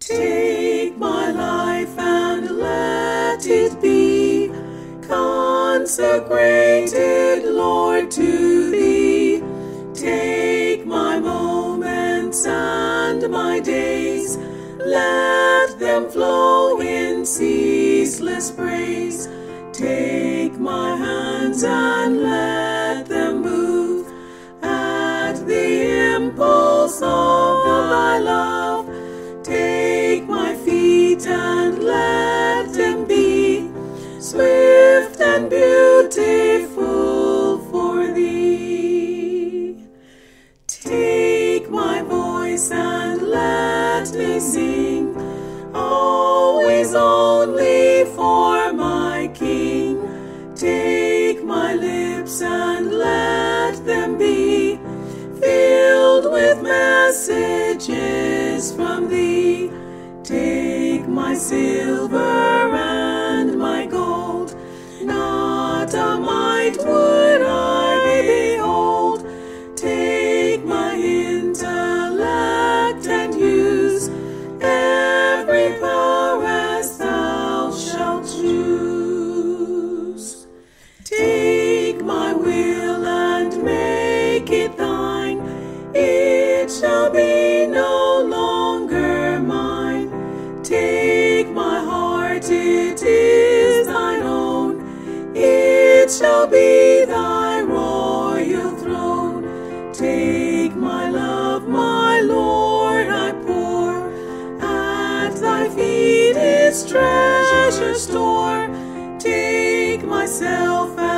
Take my life and let it be consecrated, Lord, to Thee. Take my moments and my days, let them flow in ceaseless praise. Take my hands and let them move at the impulse of Thy love. Take my feet and let them be swift and beautiful for Thee. Take my voice and let me sing, always only for my King. Take my lips and let them be filled with messages from Thee. Take my silver and my gold, not a mite would I behold. Take my intellect and use every power as Thou shalt choose. Take my will and make it Thine, it shall be no longer mine. Take my heart, it is Thine own, it shall be Thy royal throne. Take my love, my Lord, I pour at Thy feet its treasure store. Take myself